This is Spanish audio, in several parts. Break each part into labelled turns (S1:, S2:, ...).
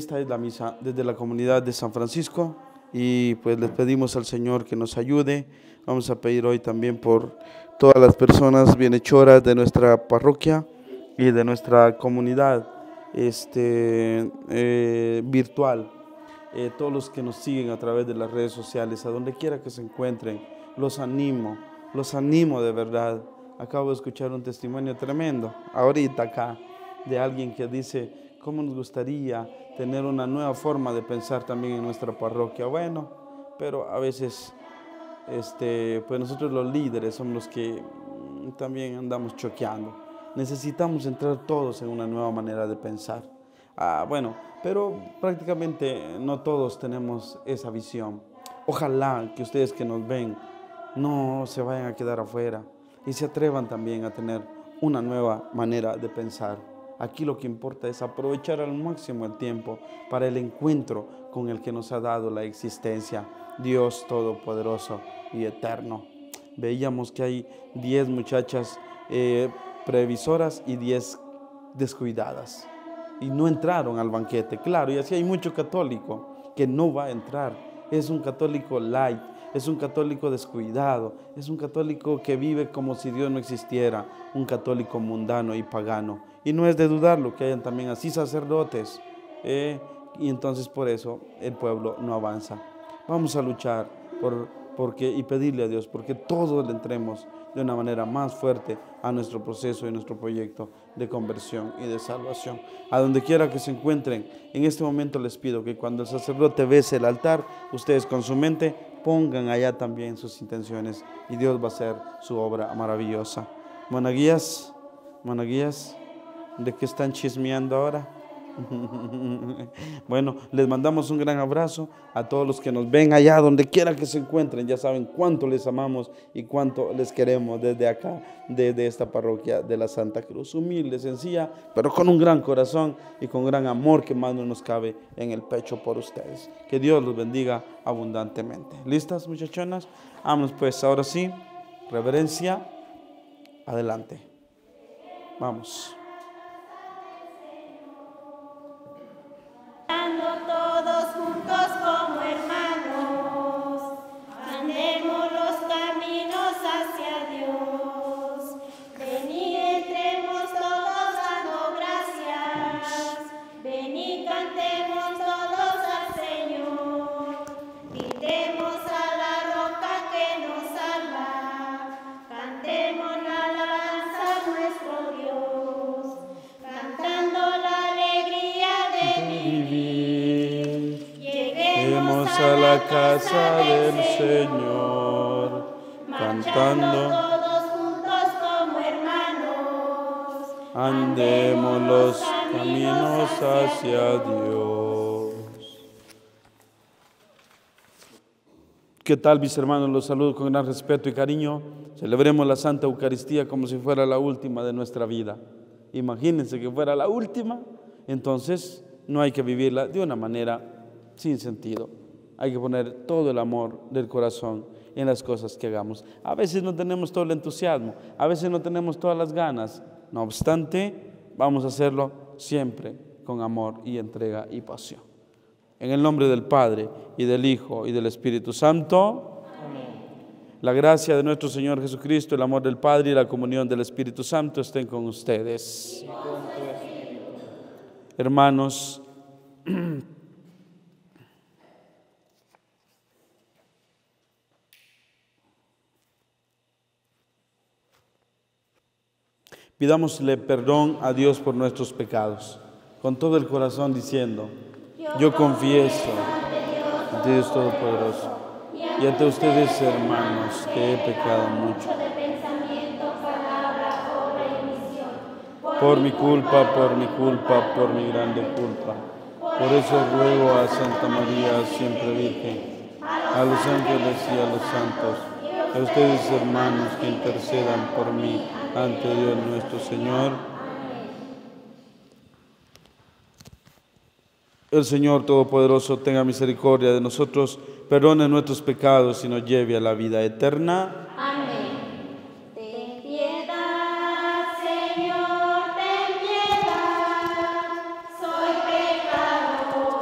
S1: esta es la misa desde la comunidad de San Francisco y pues les pedimos al Señor que nos ayude. Vamos a pedir hoy también por todas las personas bienhechoras de nuestra parroquia y de nuestra comunidad virtual. Todos los que nos siguen a través de las redes sociales, a donde quiera que se encuentren, los animo de verdad. Acabo de escuchar un testimonio tremendo, ahorita acá, de alguien que dice, ¿cómo nos gustaría tener una nueva forma de pensar también en nuestra parroquia? Bueno, pero a veces, pues nosotros los líderes somos los que también andamos choqueando. Necesitamos entrar todos en una nueva manera de pensar. Bueno, pero prácticamente no todos tenemos esa visión. Ojalá que ustedes que nos ven no se vayan a quedar afuera y se atrevan también a tener una nueva manera de pensar. Aquí lo que importa es aprovechar al máximo el tiempo para el encuentro con el que nos ha dado la existencia, Dios Todopoderoso y Eterno. Veíamos que hay 10 muchachas previsoras y 10 descuidadas y no entraron al banquete. Claro, y así hay mucho católico que no va a entrar. Es un católico light, es un católico descuidado, es un católico que vive como si Dios no existiera, un católico mundano y pagano. Y no es de dudarlo que hayan también así sacerdotes, y entonces por eso el pueblo no avanza. Vamos a luchar y pedirle a Dios porque todos le entremos de una manera más fuerte a nuestro proceso y nuestro proyecto de conversión y de salvación. A donde quiera que se encuentren, en este momento les pido que cuando el sacerdote bese el altar, ustedes con su mente pongan allá también sus intenciones y Dios va a hacer su obra maravillosa. Monaguillas, ¿de qué están chismeando ahora? Bueno, les mandamos un gran abrazo a todos los que nos ven allá, donde quiera que se encuentren. Ya saben cuánto les amamos y cuánto les queremos desde acá, desde esta parroquia de la Santa Cruz. Humilde, sencilla, pero con un gran corazón y con gran amor que más no nos cabe en el pecho por ustedes. Que Dios los bendiga abundantemente. ¿Listas, muchachonas? Vamos pues, ahora sí, reverencia, adelante. Vamos.
S2: Todos juntos como hermanos, andemos los caminos hacia Dios. Ven y entremos todos dando gracias. Ven y cantemos todos al Señor. Gritemos a la roca que nos salva. Cantemos la alabanza a nuestro Dios. Cantando la alegría de vivir. Lleguemos a la casa del Señor, cantando todos juntos como hermanos.
S1: Andemos los caminos hacia Dios. ¿Qué tal, mis hermanos? Los saludo con gran respeto y cariño. Celebremos la Santa Eucaristía como si fuera la última de nuestra vida. Imagínense que fuera la última, entonces no hay que vivirla de una manera sin sentido. Hay que poner todo el amor del corazón en las cosas que hagamos. A veces no tenemos todo el entusiasmo, a veces no tenemos todas las ganas. No obstante, vamos a hacerlo siempre con amor y entrega y pasión. En el nombre del Padre, y del Hijo, y del Espíritu Santo. Amén. La gracia de nuestro Señor Jesucristo, el amor del Padre y la comunión del Espíritu Santo estén con ustedes. Hermanos, pidámosle perdón a Dios por nuestros pecados, con todo el corazón diciendo, yo confieso ante Dios Todopoderoso y ante ustedes, hermanos, que he pecado mucho. Por mi culpa, por mi grande culpa. Por eso ruego a Santa María, siempre Virgen, a los ángeles y a los santos, a ustedes, hermanos, que intercedan por mí ante Dios nuestro Señor. El Señor Todopoderoso tenga misericordia de nosotros, perdone nuestros pecados y nos lleve a la vida eterna.
S2: Amén. Ten piedad, Señor, ten piedad. Soy pecador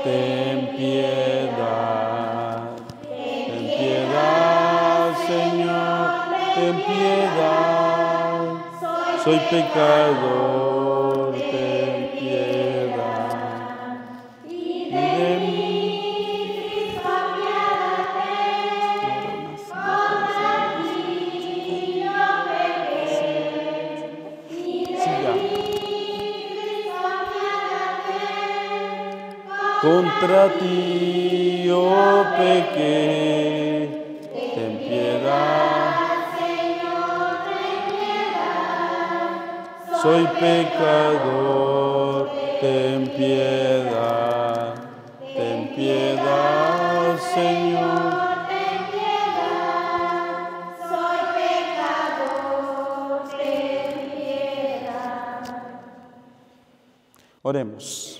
S1: ten piedad. Ten piedad, Señor, ten piedad. Soy pecador, ten piedad. Y de mí,
S2: Cristo, apiádate, contra ti yo pequé. Y de mí, Cristo, apiádate,
S1: contra ti yo pequé. Ten piedad.
S2: Señor, ten piedad.
S1: Soy pecador, ten piedad. Ten piedad, Señor.
S2: Ten piedad. Soy pecador, ten piedad.
S1: Oremos.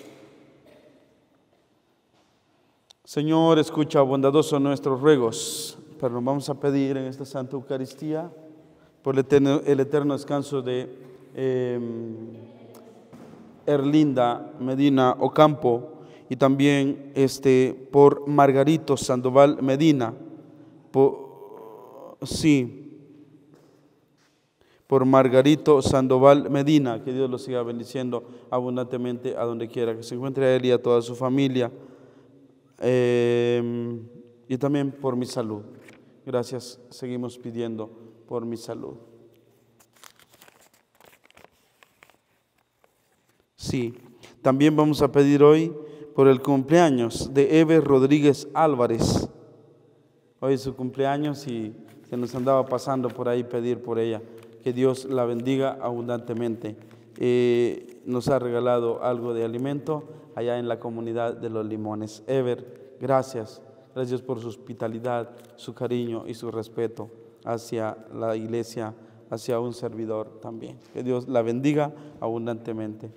S1: Señor, escucha bondadoso nuestros ruegos, pero nos vamos a pedir en esta Santa Eucaristía por el eterno descanso de Erlinda Medina Ocampo y también por Margarito Sandoval Medina, por Margarito Sandoval Medina, que Dios lo siga bendiciendo abundantemente a donde quiera que se encuentre a él y a toda su familia. Y también por mi salud. Gracias, seguimos pidiendo por mi salud. Sí, también vamos a pedir hoy por el cumpleaños de Eve Rodríguez Álvarez. Hoy es su cumpleaños y se nos andaba pasando por ahí pedir por ella. Que Dios la bendiga abundantemente. Nos ha regalado algo de alimento allá en la comunidad de Los Limones. Ever, gracias por su hospitalidad, su cariño y su respeto hacia la iglesia, hacia un servidor también. Que Dios la bendiga abundantemente.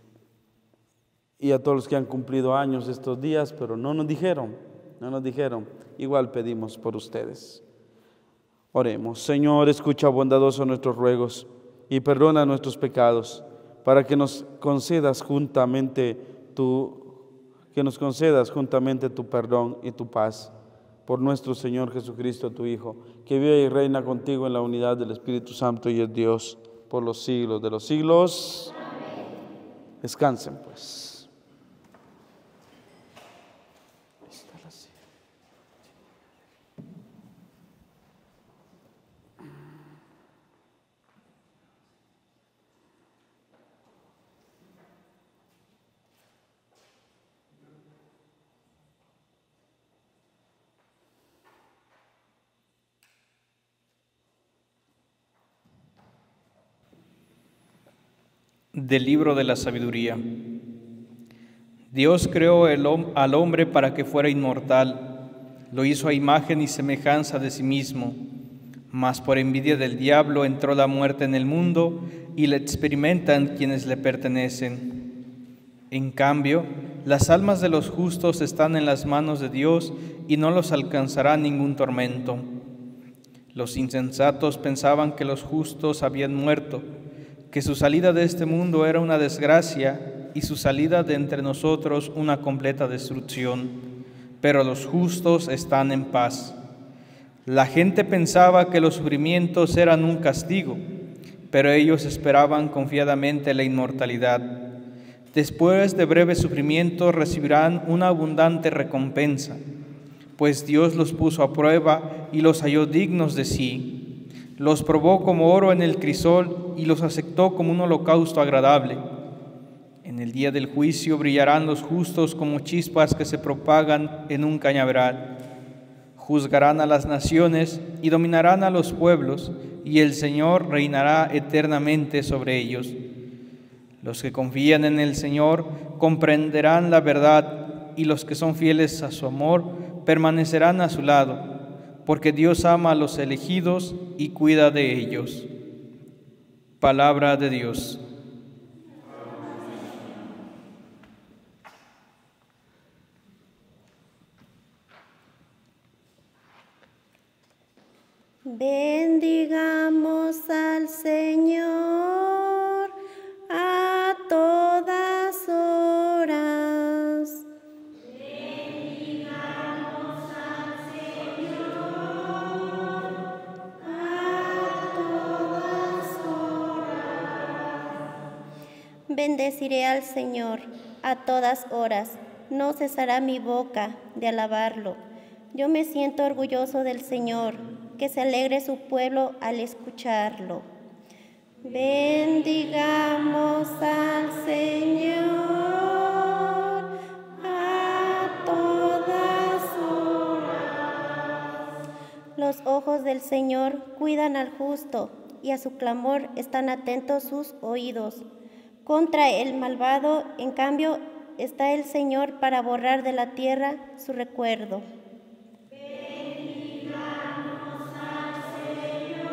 S1: Y a todos los que han cumplido años estos días, pero no nos dijeron, igual pedimos por ustedes. Oremos. Señor, escucha bondadoso nuestros ruegos y perdona nuestros pecados, para que nos concedas juntamente tu perdón y tu paz. Por nuestro Señor Jesucristo, tu Hijo, que vive y reina contigo en la unidad del Espíritu Santo y es Dios por los siglos de los siglos. Amén. Descansen pues.
S3: Del libro de la sabiduría. Dios creó al hombre para que fuera inmortal, lo hizo a imagen y semejanza de sí mismo, mas por envidia del diablo entró la muerte en el mundo y la experimentan quienes le pertenecen. En cambio, las almas de los justos están en las manos de Dios y no los alcanzará ningún tormento. Los insensatos pensaban que los justos habían muerto, que su salida de este mundo era una desgracia y su salida de entre nosotros una completa destrucción, pero los justos están en paz. La gente pensaba que los sufrimientos eran un castigo, pero ellos esperaban confiadamente la inmortalidad. Después de breve sufrimiento recibirán una abundante recompensa, pues Dios los puso a prueba y los halló dignos de sí. Los probó como oro en el crisol y los aceptó como un holocausto agradable. En el día del juicio brillarán los justos como chispas que se propagan en un cañaveral. Juzgarán a las naciones y dominarán a los pueblos, y el Señor reinará eternamente sobre ellos. Los que confían en el Señor comprenderán la verdad, y los que son fieles a su amor permanecerán a su lado, porque Dios ama a los elegidos y cuida de ellos. Palabra de Dios.
S2: Bendigamos al Señor a todas horas. Bendeciré al Señor a todas horas, no cesará mi boca de alabarlo. Yo me siento orgulloso del Señor, que se alegre su pueblo al escucharlo. Bendigamos al Señor a todas horas. Los ojos del Señor cuidan al justo, y a su clamor están atentos sus oídos. Contra el malvado, en cambio, está el Señor para borrar de la tierra su recuerdo.
S4: Bendigamos al Señor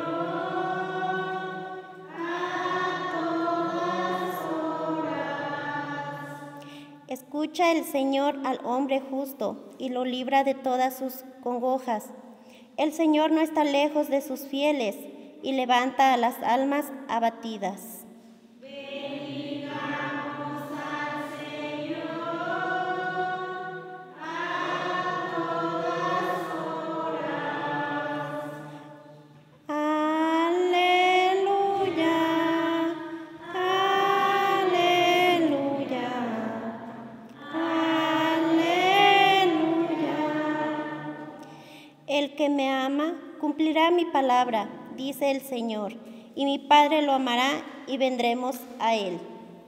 S4: a todas horas.
S2: Escucha el Señor al hombre justo y lo libra de todas sus congojas. El Señor no está lejos de sus fieles y levanta a las almas abatidas.
S4: Bendigamos al Señor a todas horas.
S2: Aleluya, aleluya, aleluya. El que me ama cumplirá mi palabra, dice el Señor, y mi Padre lo amará y vendremos a él.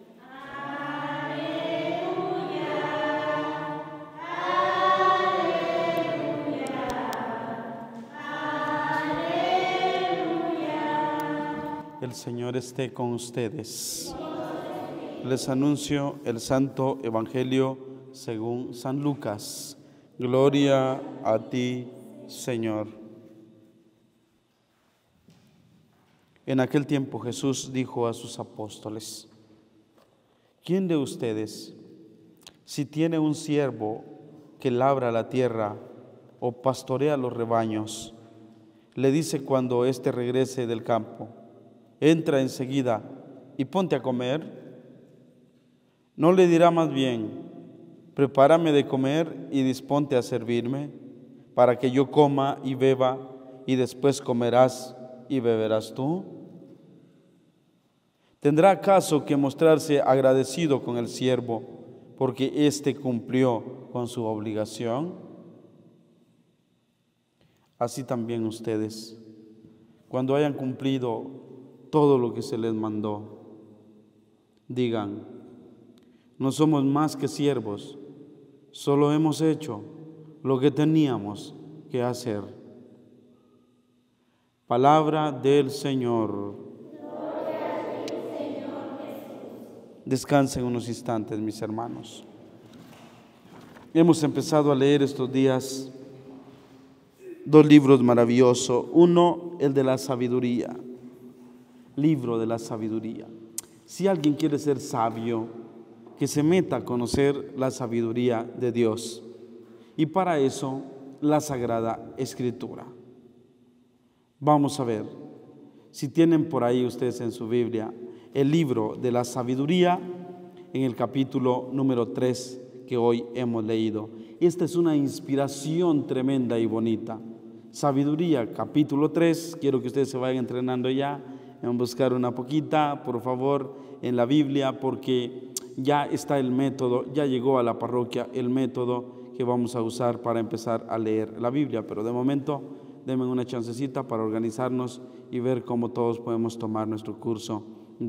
S1: El Señor esté con ustedes. Les anuncio el Santo Evangelio según San Lucas. Gloria a ti, Señor. En aquel tiempo Jesús dijo a sus apóstoles: ¿Quién de ustedes, si tiene un siervo que labra la tierra o pastorea los rebaños, le dice cuando éste regrese del campo: entra enseguida y ponte a comer? ¿No le dirá más bien: prepárame de comer y disponte a servirme, para que yo coma y beba, y después comerás y beberás tú? ¿Tendrá acaso que mostrarse agradecido con el siervo porque éste cumplió con su obligación? Así también ustedes, cuando hayan cumplido todo lo que se les mandó, digan: no somos más que siervos, solo hemos hecho lo que teníamos que hacer. Palabra del Señor. Descansen unos instantes, mis hermanos. Hemos empezado a leer estos días dos libros maravillosos. Uno, el de la sabiduría, libro de la sabiduría. Si alguien quiere ser sabio, que se meta a conocer la sabiduría de Dios. Y para eso, la Sagrada Escritura. Vamos a ver, si tienen por ahí ustedes en su Biblia, el libro de la sabiduría, en el capítulo número 3 que hoy hemos leído. Esta es una inspiración tremenda y bonita. Sabiduría, capítulo 3, quiero que ustedes se vayan entrenando ya en buscar una poquita, por favor, en la Biblia, porque ya está el método, ya llegó a la parroquia el método que vamos a usar para empezar a leer la Biblia. Pero de momento, denme una chancecita para organizarnos y ver cómo todos podemos tomar nuestro curso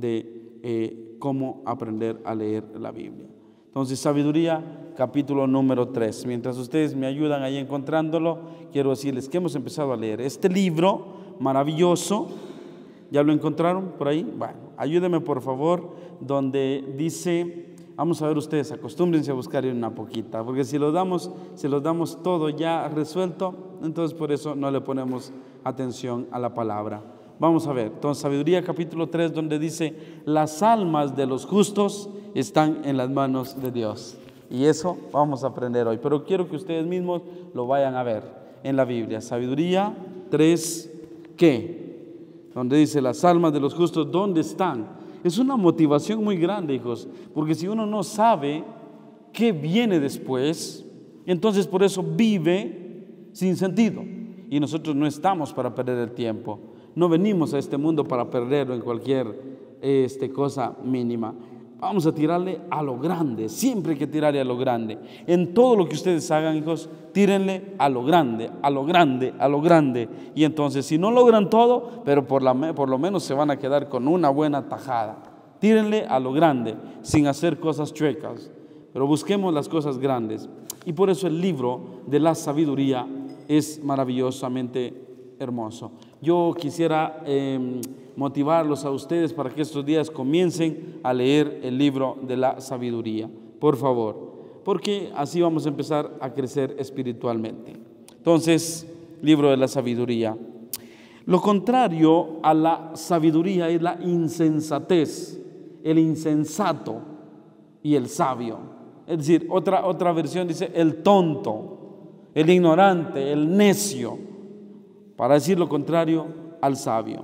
S1: de cómo aprender a leer la Biblia. Entonces, sabiduría, capítulo número 3. Mientras ustedes me ayudan ahí encontrándolo, quiero decirles que hemos empezado a leer este libro maravilloso. ¿Ya lo encontraron por ahí? Bueno, ayúdenme por favor, donde dice, vamos a ver ustedes, acostúmbrense a buscar en una poquita, porque si los damos todo ya resuelto, entonces por eso no le ponemos atención a la palabra. Vamos a ver, entonces sabiduría capítulo 3, donde dice: las almas de los justos están en las manos de Dios. Y eso vamos a aprender hoy, pero quiero que ustedes mismos lo vayan a ver en la Biblia. Sabiduría 3, ¿qué? Donde dice las almas de los justos, ¿dónde están? Es una motivación muy grande, hijos, porque si uno no sabe qué viene después, entonces por eso vive sin sentido. Y nosotros no estamos para perder el tiempo. No venimos a este mundo para perderlo en cualquier cosa mínima. Vamos a tirarle a lo grande. Siempre hay que tirarle a lo grande. En todo lo que ustedes hagan, hijos, tírenle a lo grande, a lo grande, a lo grande. Y entonces, si no logran todo, pero por lo menos se van a quedar con una buena tajada. Tírenle a lo grande, sin hacer cosas chuecas. Pero busquemos las cosas grandes. Y por eso el libro de la sabiduría es maravillosamente hermoso. Yo quisiera motivarlos a ustedes para que estos días comiencen a leer el libro de la sabiduría, por favor, porque así vamos a empezar a crecer espiritualmente. Entonces, libro de la sabiduría. Lo contrario a la sabiduría es la insensatez, el insensato y el sabio. Es decir, otra versión dice el tonto, el ignorante, el necio, para decir lo contrario al sabio.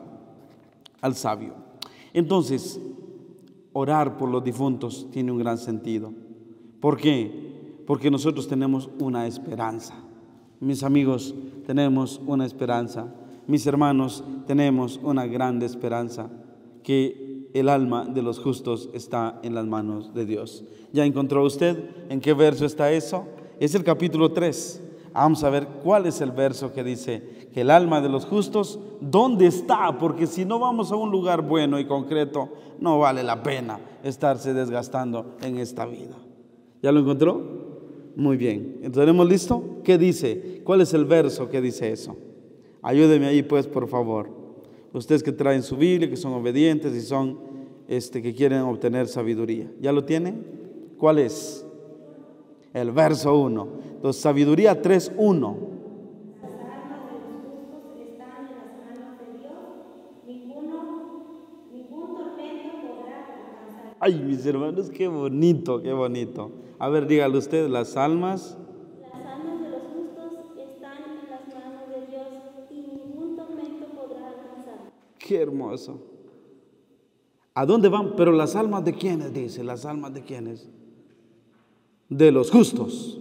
S1: Entonces, orar por los difuntos tiene un gran sentido. ¿Por qué? Porque nosotros tenemos una esperanza. Mis amigos, tenemos una esperanza. Mis hermanos, tenemos una grande esperanza, que el alma de los justos está en las manos de Dios. ¿Ya encontró usted en qué verso está eso? Es el capítulo 3. Vamos a ver cuál es el verso que dice que el alma de los justos, ¿dónde está? Porque si no vamos a un lugar bueno y concreto, no vale la pena estarse desgastando en esta vida. ¿Ya lo encontró? Muy bien. ¿Tenemos listo? ¿Qué dice? ¿Cuál es el verso que dice eso? Ayúdeme ahí pues, por favor. Ustedes que traen su Biblia, que son obedientes y son que quieren obtener sabiduría. ¿Ya lo tienen? ¿Cuál es? El verso 1. Entonces, sabiduría 3:1.
S2: Las almas de los justos están en las manos de Dios. Ningún tormento podrá alcanzar.
S1: Ay, mis hermanos, qué bonito, qué bonito. A ver, dígale usted, las almas.
S2: Las almas de los justos están en las manos de Dios y ningún tormento podrá alcanzar.
S1: Qué hermoso. ¿A dónde van? Pero las almas de quiénes, dice, las almas de quiénes. De los justos.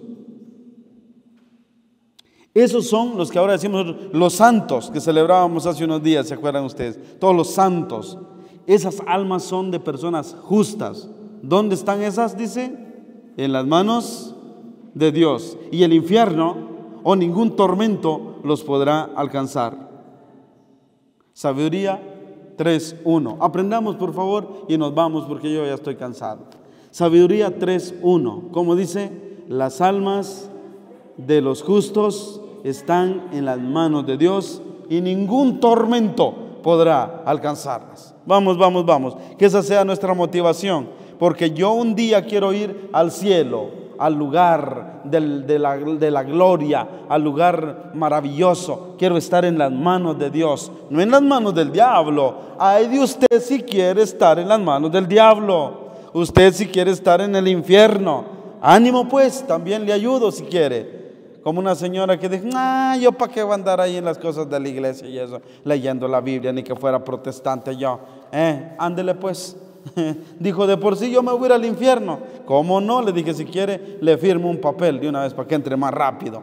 S1: Esos son los que ahora decimos los santos que celebrábamos hace unos días, ¿se acuerdan ustedes? Todos los santos. Esas almas son de personas justas. ¿Dónde están esas? Dice, en las manos de Dios. Y el infierno o ningún tormento los podrá alcanzar. Sabiduría 3:1. Aprendamos por favor y nos vamos porque yo ya estoy cansado. Sabiduría 3:1. Como dice, las almas de los justos están en las manos de Dios y ningún tormento podrá alcanzarlas. Vamos. Que esa sea nuestra motivación, porque yo un día quiero ir al cielo, al lugar de la gloria, al lugar maravilloso. Quiero estar en las manos de Dios, no en las manos del diablo. Ay de usted si quiere estar en las manos del diablo. Usted si quiere estar en el infierno, ánimo pues, también le ayudo si quiere. Como una señora que dijo, yo para qué voy a andar ahí en las cosas de la iglesia y eso, leyendo la Biblia, ni que fuera protestante yo. Ándele pues. Dijo, de por sí yo me voy a ir al infierno. ¿Cómo no? Le dije, si quiere, le firmo un papel de una vez para que entre más rápido.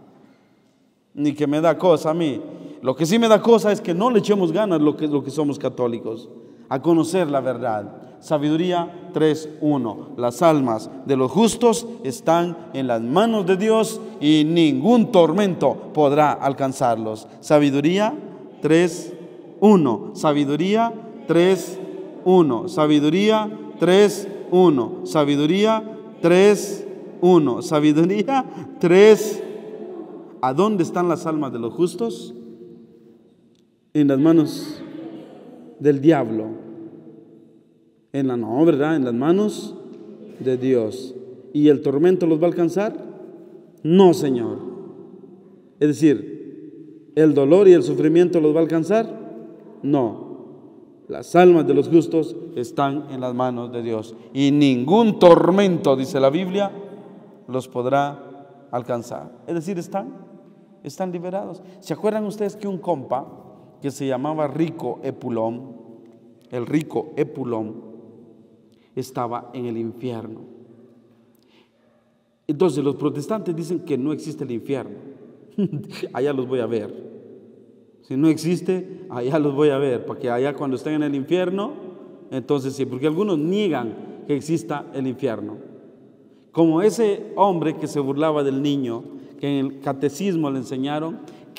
S1: Ni que me da cosa a mí. Lo que sí me da cosa es que no le echemos ganas lo que somos católicos, a conocer la verdad. Sabiduría 3:1. Las almas de los justos están en las manos de Dios y ningún tormento podrá alcanzarlos. Sabiduría 3:1. Sabiduría 3:1. Sabiduría 3:1. Sabiduría 3:1. Sabiduría 3. ¿A dónde están las almas de los justos? En las manos del diablo. En las manos de Dios. ¿Y el tormento los va a alcanzar? No, Señor. Es decir, ¿el dolor y el sufrimiento los va a alcanzar? No. Las almas de los justos están en las manos de Dios. Y ningún tormento, dice la Biblia, los podrá alcanzar. Es decir, están liberados. ¿Se acuerdan ustedes que un compa que se llamaba Rico Epulón, el rico Epulón, estaba en el infierno? Entonces los protestantes dicen que no existe el infierno. Allá los voy a ver. Si no existe, allá los voy a ver, porque allá cuando estén en el infierno, entonces sí, porque algunos niegan que exista el infierno. Como ese hombre que se burlaba del niño, que en el catecismo le enseñaron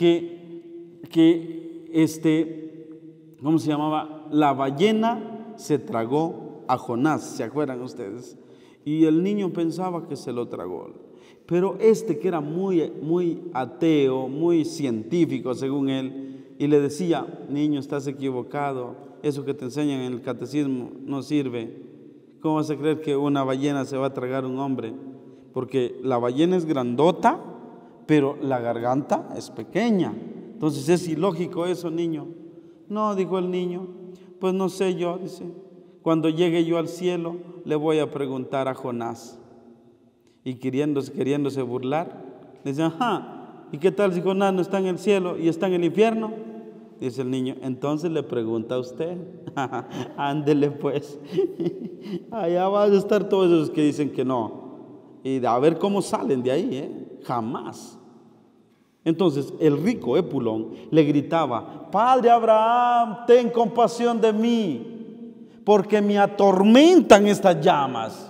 S1: ¿cómo se llamaba? La ballena se tragó a Jonás, ¿se acuerdan ustedes? Y el niño pensaba que se lo tragó. Pero que era muy ateo, muy científico según él, y le decía: niño, estás equivocado, eso que te enseñan en el catecismo no sirve. ¿Cómo vas a creer que una ballena se va a tragar a un hombre? Porque la ballena es grandota, pero la garganta es pequeña. Entonces es ilógico eso, niño. No, dijo el niño, pues no sé yo, dice, cuando llegue yo al cielo le voy a preguntar a Jonás. Y queriéndose burlar, le dice: ajá, ¿y qué tal si Jonás no está en el cielo y está en el infierno? Dice el niño: entonces le pregunta a usted. Ándele pues. Allá van a estar todos esos que dicen que no. Y a ver cómo salen de ahí, jamás. Entonces el rico Epulón le gritaba: Padre Abraham, ten compasión de mí, porque me atormentan estas llamas.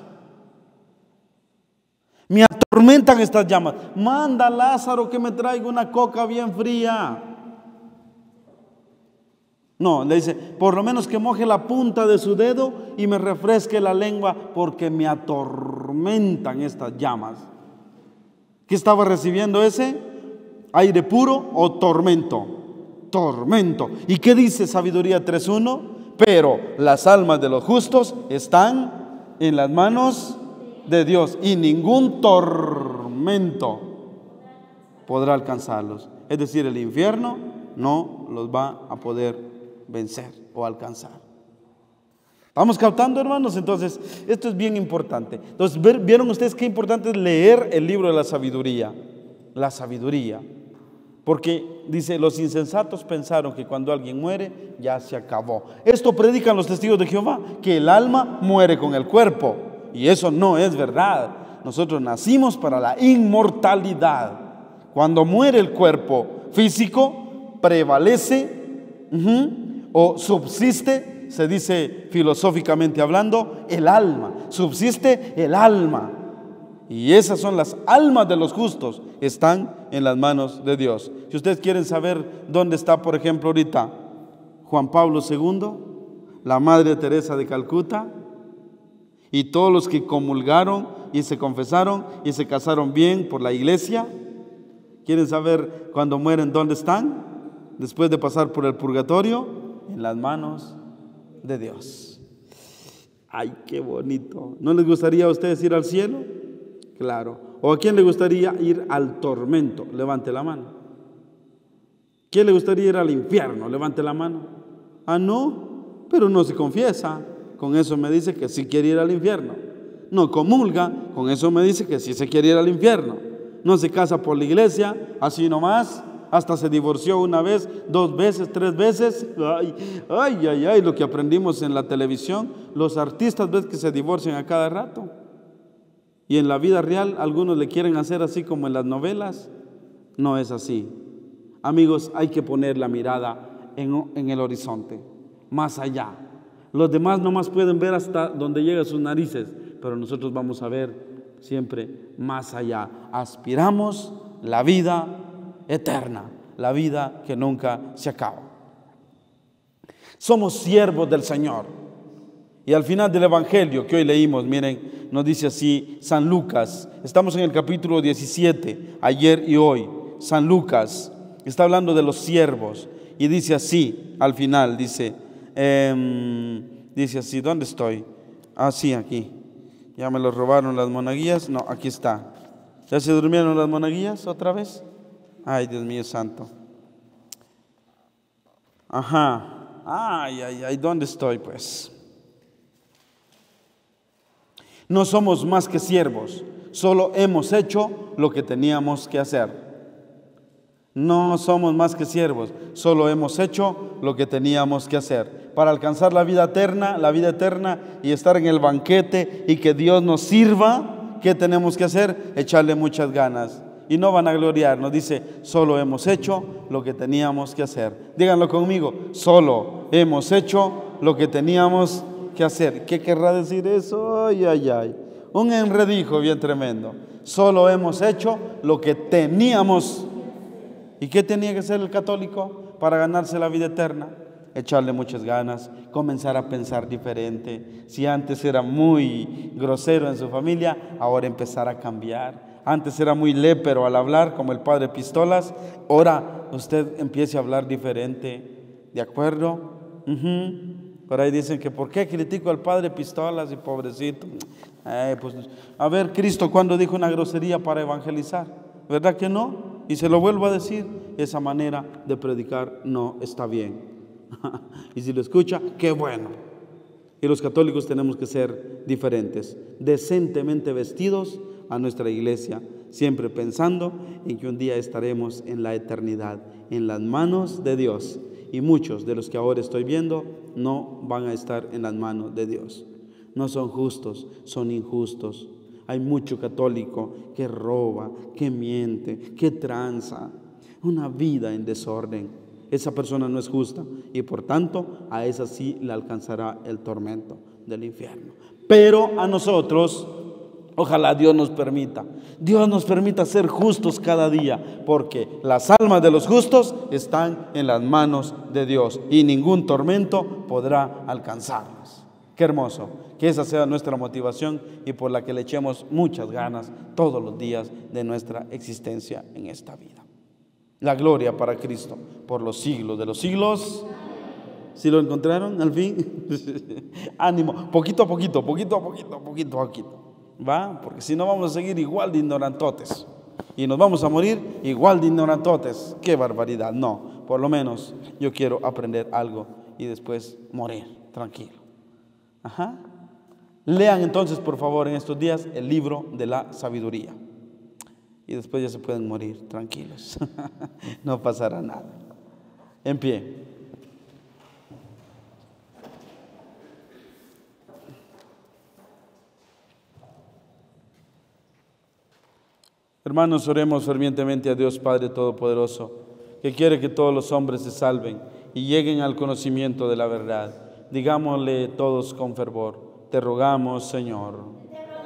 S1: Me atormentan estas llamas. Manda a Lázaro que me traiga una coca bien fría. No, le dice: por lo menos que moje la punta de su dedo y me refresque la lengua, porque me atormentan estas llamas. ¿Qué estaba recibiendo ese? ¿Aire puro o tormento? Tormento. ¿Y qué dice Sabiduría 3:1? Pero las almas de los justos están en las manos de Dios, y ningún tormento podrá alcanzarlos. Es decir, el infierno no los va a poder vencer o alcanzar. ¿Estamos captando, hermanos? Entonces, esto es bien importante. Entonces, ¿vieron ustedes qué importante es leer el libro de la sabiduría? La sabiduría. Porque dice: los insensatos pensaron que cuando alguien muere ya se acabó. Esto predican los testigos de Jehová, que el alma muere con el cuerpo. Y eso no es verdad. Nosotros nacimos para la inmortalidad. Cuando muere el cuerpo físico, prevalece o subsiste, se dice filosóficamente hablando, el alma. Subsiste el alma. Y esas son las almas de los justos, están en las manos de Dios. Si ustedes quieren saber dónde está, por ejemplo, ahorita Juan Pablo II, la Madre Teresa de Calcuta, y todos los que comulgaron y se confesaron y se casaron bien por la iglesia, ¿quieren saber cuando mueren dónde están? Después de pasar por el purgatorio, en las manos de Dios. Ay, qué bonito. ¿No les gustaría a ustedes ir al cielo? Claro. ¿O a quién le gustaría ir al tormento? Levante la mano. ¿Quién le gustaría ir al infierno? Levante la mano. Ah, no, pero no se confiesa. Con eso me dice que sí quiere ir al infierno. No comulga, con eso me dice que sí se quiere ir al infierno. No se casa por la iglesia, así nomás. Hasta se divorció una vez, 2 veces, 3 veces. Ay, lo que aprendimos en la televisión. Los artistas ves que se divorcian a cada rato. Y en la vida real algunos le quieren hacer así como en las novelas. No es así. Amigos, hay que poner la mirada en el horizonte, más allá. Los demás nomás pueden ver hasta donde llegan sus narices, pero nosotros vamos a ver siempre más allá. Aspiramos la vida eterna, la vida que nunca se acaba. Somos siervos del Señor. Y al final del Evangelio que hoy leímos, miren, nos dice así San Lucas. Estamos en el capítulo 17, ayer y hoy. San Lucas está hablando de los siervos y dice así, al final, dice así, ¿dónde estoy? Ah, sí, aquí. Ya me lo robaron las monaguillas. No, aquí está. ¿Ya se durmieron las monaguillas otra vez? Ay, Dios mío santo. Ajá. Ay, ¿dónde estoy pues? No somos más que siervos, solo hemos hecho lo que teníamos que hacer. No somos más que siervos, solo hemos hecho lo que teníamos que hacer. Para alcanzar la vida eterna y estar en el banquete y que Dios nos sirva, ¿qué tenemos que hacer? Echarle muchas ganas. Y no van a gloriar, nos dice, solo hemos hecho lo que teníamos que hacer. Díganlo conmigo, solo hemos hecho lo que teníamos que hacer. ¿Qué querrá decir eso? Ay, ay, ay. Un enredijo bien tremendo. Solo hemos hecho lo que teníamos. ¿Y qué tenía que hacer el católico para ganarse la vida eterna? Echarle muchas ganas, comenzar a pensar diferente. Si antes era muy grosero en su familia, ahora empezar a cambiar. Antes era muy lépero al hablar, como el padre Pistolas, ahora usted empiece a hablar diferente. ¿De acuerdo? Por ahí dicen que ¿por qué critico al padre Pistolas y pobrecito? Pues, a ver, Cristo cuando dijo una grosería para evangelizar, ¿verdad que no? Y se lo vuelvo a decir, esa manera de predicar no está bien. Y si lo escucha, qué bueno. Y los católicos tenemos que ser diferentes, decentemente vestidos a nuestra iglesia, siempre pensando en que un día estaremos en la eternidad, en las manos de Dios. Y muchos de los que ahora estoy viendo no van a estar en las manos de Dios. No son justos, son injustos. Hay mucho católico que roba, que miente, que tranza, una vida en desorden. Esa persona no es justa y por tanto a esa sí le alcanzará el tormento del infierno. Pero a nosotros, ojalá Dios nos permita ser justos cada día, porque las almas de los justos están en las manos de Dios y ningún tormento podrá alcanzarnos. Qué hermoso, que esa sea nuestra motivación y por la que le echemos muchas ganas todos los días de nuestra existencia en esta vida. La gloria para Cristo por los siglos de los siglos. ¿Sí lo encontraron al fin? Ánimo, poquito a poquito. ¿Va? Porque si no vamos a seguir igual de ignorantotes y nos vamos a morir igual de ignorantotes. ¡Qué barbaridad! No, por lo menos yo quiero aprender algo y después morir tranquilo. Ajá. Lean entonces, por favor, en estos días el libro de la sabiduría. Y después ya se pueden morir tranquilos. No pasará nada. En pie. Hermanos, oremos fervientemente a Dios Padre Todopoderoso, que quiere que todos los hombres se salven y lleguen al conocimiento de la verdad. Digámosle todos con fervor: te rogamos, Señor.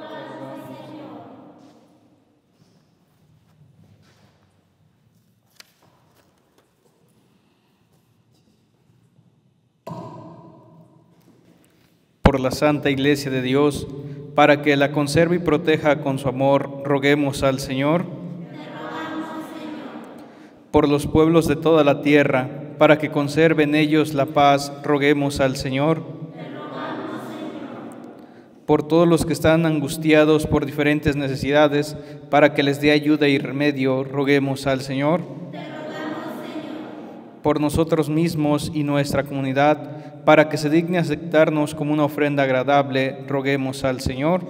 S3: Por la Santa Iglesia de Dios, para que la conserve y proteja con su amor, roguemos al Señor. Por los pueblos de toda la tierra, para que conserve en ellos la paz, roguemos al Señor. Por todos los que están angustiados por diferentes necesidades, para que les dé ayuda y remedio, roguemos al Señor. Por nosotros mismos y nuestra comunidad, para que se digne aceptarnos como una ofrenda agradable, roguemos al Señor.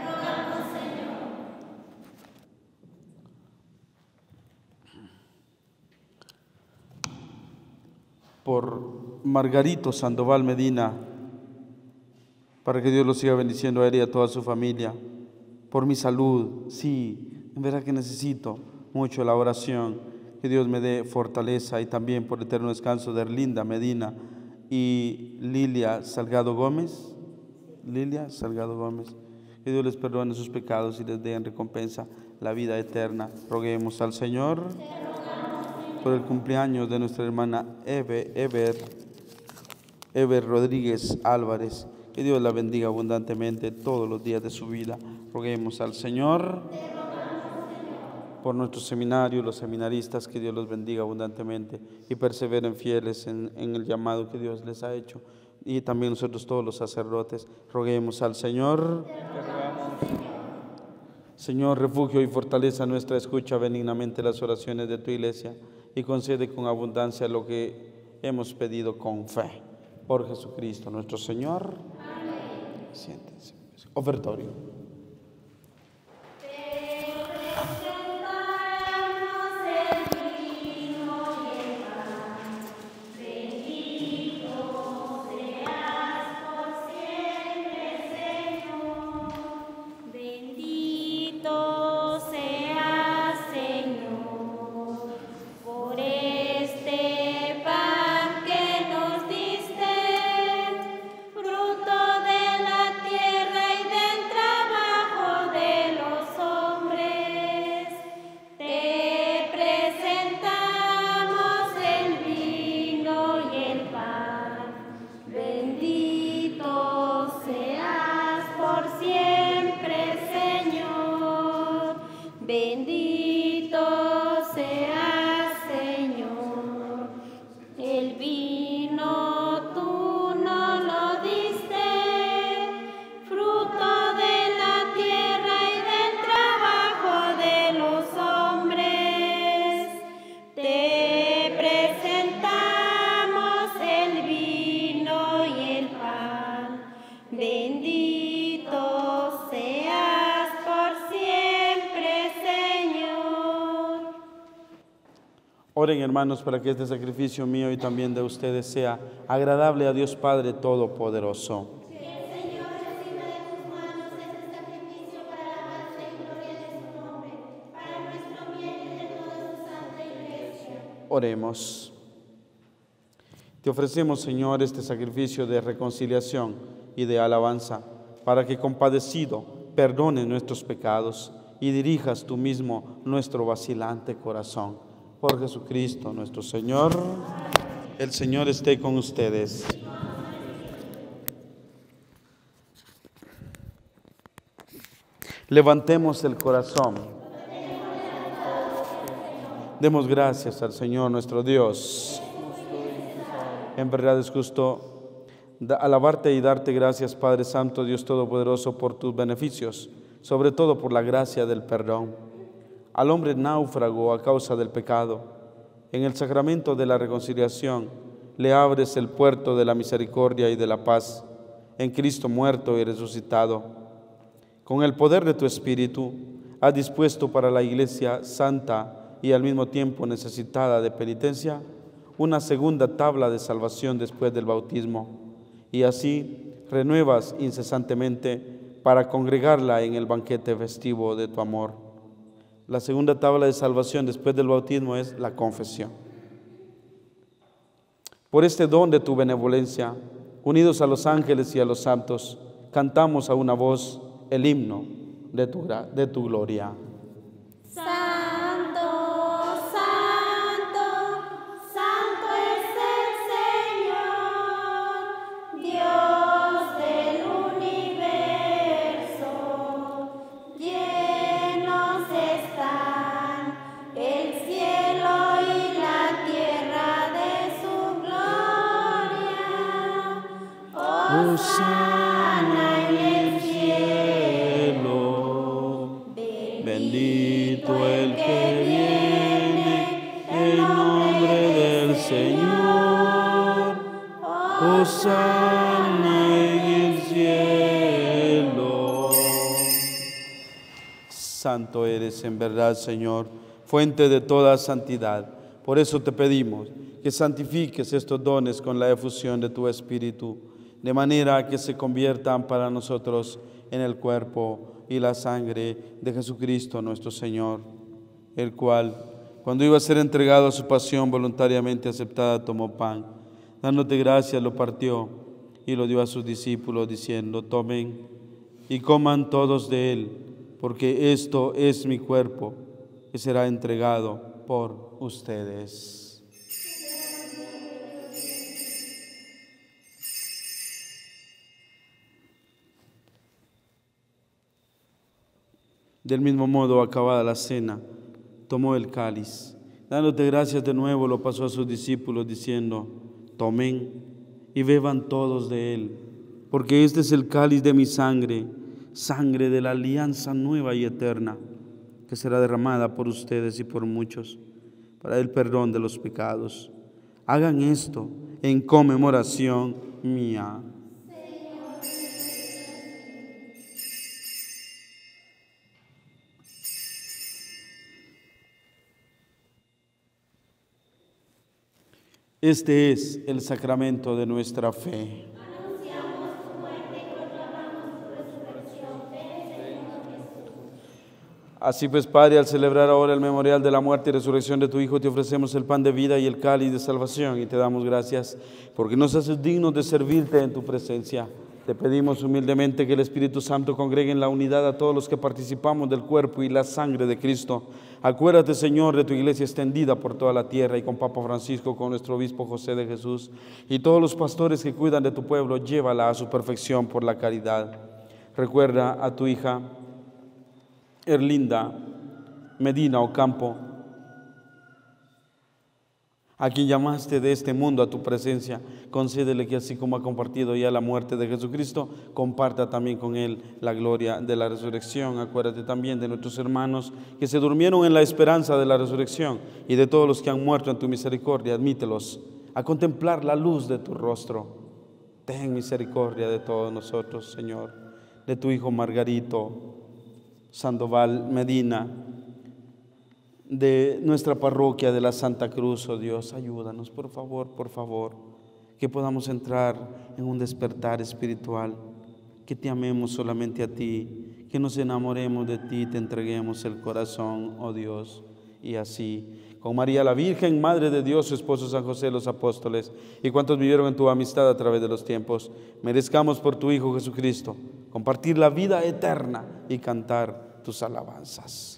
S1: Por Margarito Sandoval Medina, para que Dios lo siga bendiciendo a él y a toda su familia. Por mi salud, sí, en verdad que necesito mucho la oración, que Dios me dé fortaleza, y también por el eterno descanso de Erlinda Medina y Lilia Salgado Gómez. Que Dios les perdone sus pecados y les dé en recompensa la vida eterna. Roguemos al Señor. Por el cumpleaños de nuestra hermana Ever Rodríguez Álvarez, que Dios la bendiga abundantemente todos los días de su vida. Roguemos al Señor. Por nuestro seminario, los seminaristas, que Dios los bendiga abundantemente y perseveren fieles en el llamado que Dios les ha hecho. Y también nosotros todos los sacerdotes, roguemos al Señor. Señor, refugio y fortaleza nuestra, escucha benignamente las oraciones de tu iglesia y concede con abundancia lo que hemos pedido con fe. Por Jesucristo nuestro Señor. Amén. Siéntense. Ofertorio.
S4: Fruto de la tierra y del
S1: Oren, hermanos, para que este sacrificio mío y también de ustedes sea agradable a Dios Padre Todopoderoso.
S2: Que el Señor reciba de tus manos este sacrificio para la alabanza y gloria de su nombre, para nuestro bien y de toda su santa iglesia.
S1: Oremos. Te ofrecemos, Señor, este sacrificio de reconciliación y de alabanza, para que compadecido perdones nuestros pecados y dirijas tú mismo nuestro vacilante corazón. Por Jesucristo nuestro Señor. El Señor esté con ustedes. Levantemos el corazón. Demos gracias al Señor nuestro Dios. En verdad es justo alabarte y darte gracias, Padre Santo, Dios Todopoderoso, por tus beneficios, sobre todo por la gracia del perdón. Al hombre náufrago a causa del pecado, en el sacramento de la reconciliación, le abres el puerto de la misericordia y de la paz, en Cristo muerto y resucitado. Con el poder de tu Espíritu, has dispuesto para la Iglesia santa y al mismo tiempo necesitada de penitencia, una segunda tabla de salvación después del bautismo, y así renuevas incesantemente para congregarla en el banquete festivo de tu amor. La segunda tabla de salvación después del bautismo es la confesión. Por este don de tu benevolencia, unidos a los ángeles y a los santos, cantamos a una voz el himno de tu gloria.
S2: Santo, santo, santo es el Señor, Dios del universo. Llenos están el cielo y la tierra de su gloria. Hosana en el cielo.
S1: Bendito el que viene en nombre del Señor. Hosana en el cielo. Santo eres en verdad, Señor, fuente de toda santidad. Por eso te pedimos que santifiques estos dones con la efusión de tu Espíritu, de manera que se conviertan para nosotros en el cuerpo y la sangre de Jesucristo nuestro Señor, el cual, cuando iba a ser entregado a su pasión voluntariamente aceptada, tomó pan, dándote gracias, lo partió y lo dio a sus discípulos, diciendo: tomen y coman todos de él, porque esto es mi cuerpo, que será entregado por ustedes. Del mismo modo, acabada la cena, tomó el cáliz. Dándote gracias de nuevo, lo pasó a sus discípulos, diciendo: tomen y beban todos de él, porque este es el cáliz de mi sangre, sangre de la alianza nueva y eterna, que será derramada por ustedes y por muchos, para el perdón de los pecados. Hagan esto en conmemoración mía. Este es el sacramento de nuestra fe. Así pues, Padre, al celebrar ahora el memorial de la muerte y resurrección de tu Hijo, te ofrecemos el pan de vida y el cáliz de salvación, y te damos gracias porque nos haces dignos de servirte en tu presencia. Te pedimos humildemente que el Espíritu Santo congregue en la unidad a todos los que participamos del cuerpo y la sangre de Cristo. Acuérdate, Señor, de tu iglesia extendida por toda la tierra, y con Papa Francisco, con nuestro obispo José de Jesús y todos los pastores que cuidan de tu pueblo, llévala a su perfección por la caridad. Recuerda a tu hija Erlinda Medina Ocampo, a quien llamaste de este mundo a tu presencia. Concédele que, así como ha compartido ya la muerte de Jesucristo, comparta también con él la gloria de la resurrección. Acuérdate también de nuestros hermanos que se durmieron en la esperanza de la resurrección, y de todos los que han muerto en tu misericordia. Admítelos a contemplar la luz de tu rostro. Ten misericordia de todos nosotros, Señor, de tu hijo Margarito Sandoval Medina, de nuestra parroquia de la Santa Cruz, oh Dios, ayúdanos, por favor, que podamos entrar en un despertar espiritual, que te amemos solamente a ti, que nos enamoremos de ti, te entreguemos el corazón, oh Dios, y así, con María la Virgen, Madre de Dios, su esposo San José, los apóstoles, y cuantos vivieron en tu amistad a través de los tiempos, merezcamos por tu Hijo Jesucristo compartir la vida eterna y cantar tus alabanzas.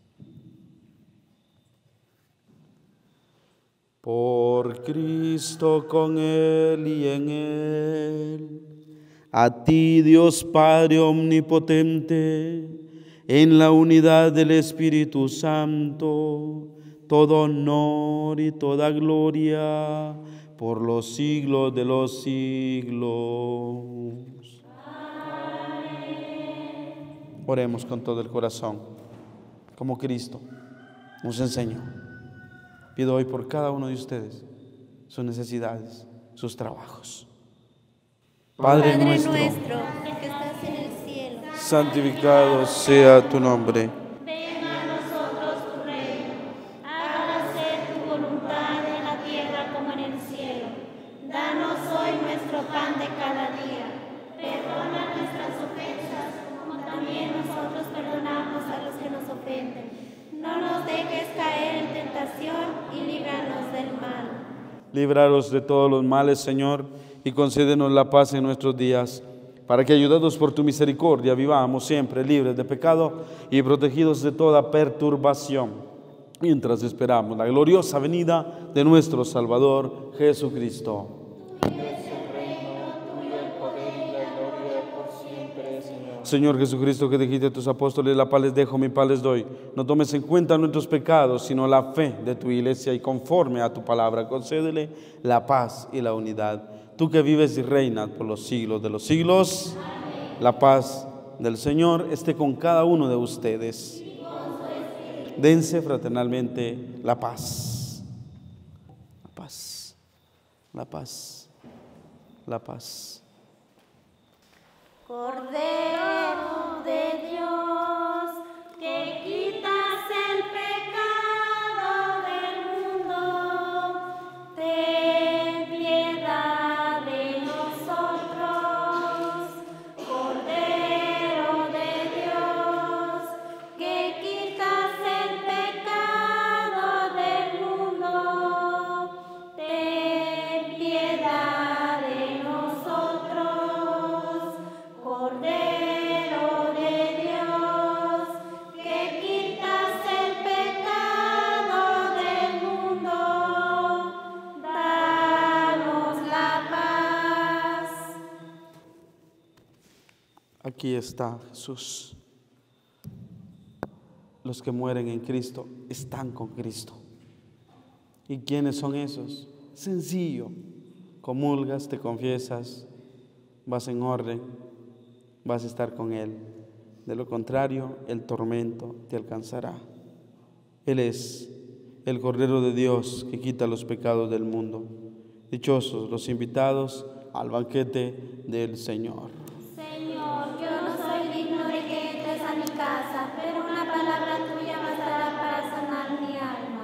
S1: Por Cristo, con Él y en Él, a ti, Dios Padre omnipotente, en la unidad del Espíritu Santo, todo honor y toda gloria por los siglos de los siglos. Amén. Oremos con todo el corazón, como Cristo nos enseñó. Pido hoy por cada uno de ustedes sus necesidades, sus trabajos. Padre nuestro,
S2: que estás en el cielo,
S1: santificado sea tu nombre.
S4: Venga a nosotros tu reino, hágase tu voluntad en la tierra como en el cielo. Danos hoy nuestro pan de cada día. Perdona nuestras ofensas, como también nosotros perdonamos a los que nos ofenden. No nos dejes caer en tentación y líbranos del mal.
S1: Líbranos de todos los males, Señor, y concédenos la paz en nuestros días, para que, ayudados por tu misericordia, vivamos siempre libres de pecado y protegidos de toda perturbación, mientras esperamos la gloriosa venida de nuestro Salvador Jesucristo. Señor Jesucristo, que dijiste a tus apóstoles, la paz les dejo, mi paz les doy. No tomes en cuenta nuestros pecados, sino la fe de tu iglesia, y conforme a tu palabra, concédele la paz y la unidad. Tú que vives y reinas por los siglos de los siglos, amén. La paz del Señor esté con cada uno de ustedes. Dense fraternalmente la paz. La paz, la paz, la paz.
S4: Cordero de Dios, que quitas el pecado del mundo, ten piedad de nosotros. Cordero de Dios, que quitas el pecado del mundo, ten piedad de nosotros. Cordero de Dios, que quitas el pecado del mundo, danos la paz.
S1: Aquí está Jesús. Los que mueren en Cristo están con Cristo. ¿Y quiénes son esos? Sencillo. Comulgas, te confiesas, vas en orden, vas a estar con Él. De lo contrario, el tormento te alcanzará. Él es el Cordero de Dios que quita los pecados del mundo. Dichosos los invitados al banquete del Señor.
S4: Señor, yo no soy digno de que entres a mi casa, pero una palabra tuya bastará para sanar mi alma.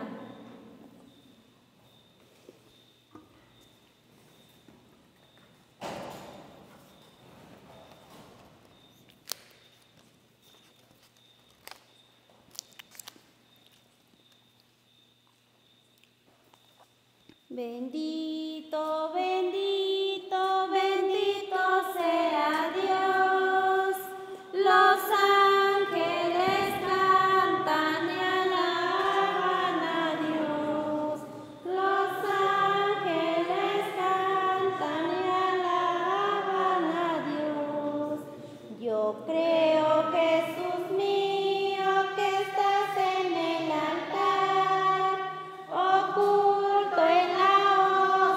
S4: Bendito, bendito, bendito sea Dios. Los ángeles cantan y alaban a Dios. Los ángeles cantan y alaban a Dios. Yo creo, Jesús mío, que estás en el altar, oculto en la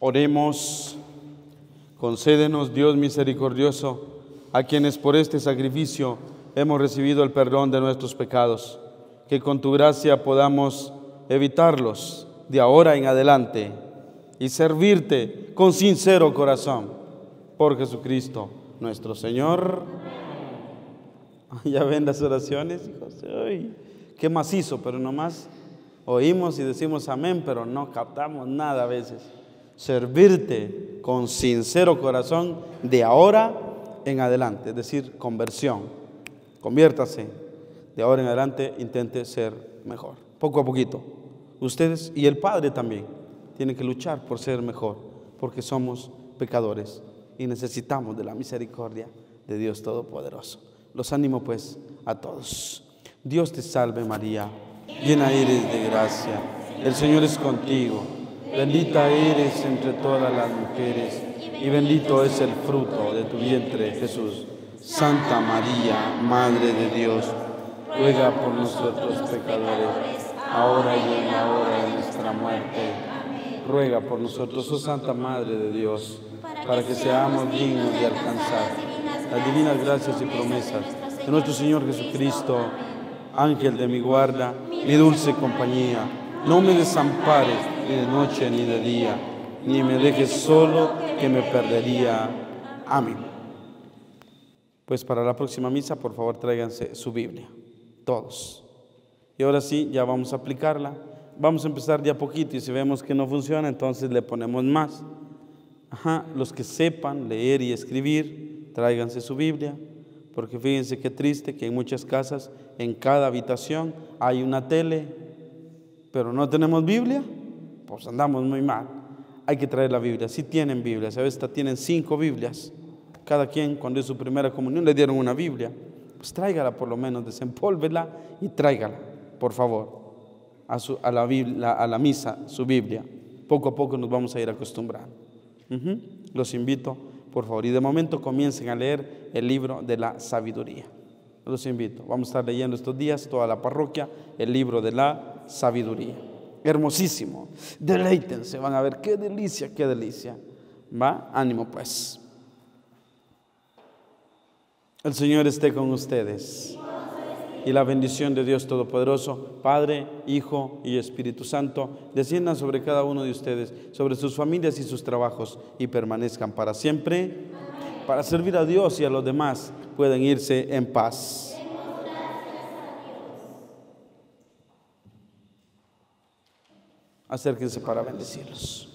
S1: Oremos. Concédenos, Dios misericordioso, a quienes por este sacrificio hemos recibido el perdón de nuestros pecados, que con tu gracia podamos evitarlos de ahora en adelante y servirte con sincero corazón. Por Jesucristo nuestro Señor. Ya ven las oraciones, hijos. Ay, qué macizo, pero nomás oímos y decimos amén, pero no captamos nada a veces. Servirte con sincero corazón de ahora en adelante, es decir, conversión. Conviértase. De ahora en adelante intente ser mejor, poco a poquito. Ustedes y el Padre también tienen que luchar por ser mejor, porque somos pecadores y necesitamos de la misericordia de Dios Todopoderoso. Los animo pues a todos. Dios te salve María, llena eres de gracia, el Señor es contigo. Bendita eres entre todas las mujeres, y bendito es el fruto de tu vientre, Jesús. Santa María, Madre de Dios, ruega por nosotros pecadores, ahora y en la hora de nuestra muerte. Ruega por nosotros, oh Santa Madre de Dios, para que seamos dignos de alcanzar las divinas gracias y promesas de nuestro Señor Jesucristo. Ángel de mi guarda, mi dulce compañía, no me desampares ni de noche ni de día, ni me dejes solo, que me perdería. Amén. Pues para la próxima misa, por favor, tráiganse su Biblia, todos. Y ahora sí, ya vamos a aplicarla. Vamos a empezar de a poquito y si vemos que no funciona, entonces le ponemos más. Los que sepan leer y escribir, tráiganse su Biblia, porque fíjense qué triste que en muchas casas, en cada habitación hay una tele, pero no tenemos Biblia, pues andamos muy mal. Hay que traer la Biblia. Si tienen Biblias, a veces tienen 5 Biblias. Cada quien, cuando es su primera comunión, le dieron una Biblia. Pues tráigala por lo menos, desempólvela y tráigala, por favor, a la misa, su Biblia. Poco a poco nos vamos a ir acostumbrando. Los invito, por favor, y de momento comiencen a leer el libro de la sabiduría. Los invito. Vamos a estar leyendo estos días, toda la parroquia, el libro de la sabiduría. Hermosísimo. Deleítense, van a ver qué delicia, qué delicia. ¿Va? Ánimo pues. El Señor esté con ustedes. Y la bendición de Dios Todopoderoso, Padre, Hijo y Espíritu Santo, desciendan sobre cada uno de ustedes, sobre sus familias y sus trabajos, y permanezcan para siempre. Para servir a Dios y a los demás, pueden irse en paz. Acérquense para bendecirlos.